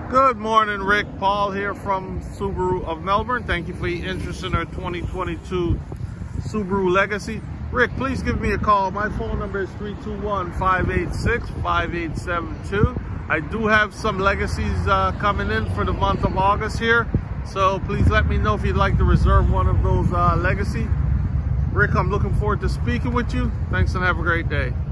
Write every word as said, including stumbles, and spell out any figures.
Good morning, Rick. Paul here from Subaru of Melbourne. Thank you for your interest in our twenty twenty-two Subaru Legacy. Rick, please give me a call. My phone number is three two one, five eight six, five eight seven two. I do have some Legacies uh, coming in for the month of August here, so please let me know if you'd like to reserve one of those uh, Legacy. Rick, I'm looking forward to speaking with you. Thanks and have a great day.